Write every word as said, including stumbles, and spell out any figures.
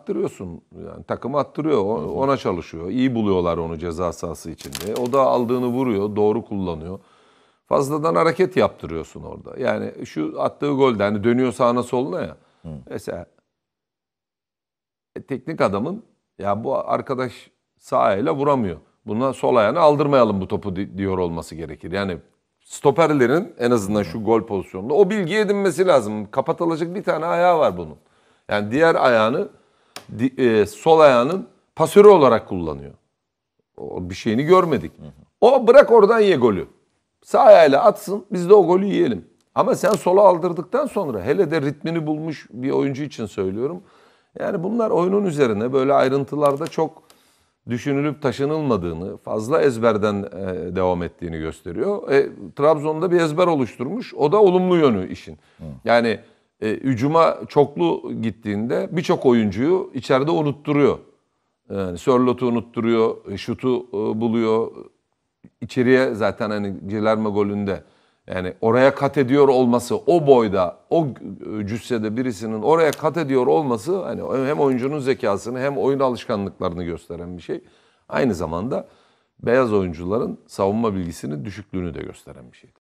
attırıyorsun. Yani takım attırıyor. Ona çalışıyor. İyi buluyorlar onu ceza sahası içinde. O da aldığını vuruyor. Doğru kullanıyor. Fazladan hareket yaptırıyorsun orada. Yani şu attığı golde hani dönüyor sağına soluna ya. Hı. Mesela e, teknik adamın ya bu arkadaş sağ ayağıyla vuramıyor. Buna sol ayağını aldırmayalım bu topu diyor olması gerekir. Yani stoperlerin en azından şu gol pozisyonunda o bilgiyi edinmesi lazım. Kapatılacak bir tane ayağı var bunun. Yani diğer ayağını e, sol ayağının pasörü olarak kullanıyor. O bir şeyini görmedik. O bırak oradan ye golü. Sağ ayağıyla atsın biz de o golü yiyelim. Ama sen sola aldırdıktan sonra hele de ritmini bulmuş bir oyuncu için söylüyorum. Yani bunlar oyunun üzerine böyle ayrıntılarda çok düşünülüp taşınılmadığını, fazla ezberden e, devam ettiğini gösteriyor. E, Trabzon'da bir ezber oluşturmuş. O da olumlu yönü işin. Hı. Yani e, hücuma çoklu gittiğinde birçok oyuncuyu içeride unutturuyor. Yani Sörlot'u unutturuyor, şutu e, buluyor. İçeriye zaten hani Cilerme golünde yani oraya kat ediyor olması, o boyda, o cüssede birisinin oraya kat ediyor olması hani hem oyuncunun zekasını hem oyun alışkanlıklarını gösteren bir şey. Aynı zamanda beyaz oyuncuların savunma bilgisinin düşüklüğünü de gösteren bir şey.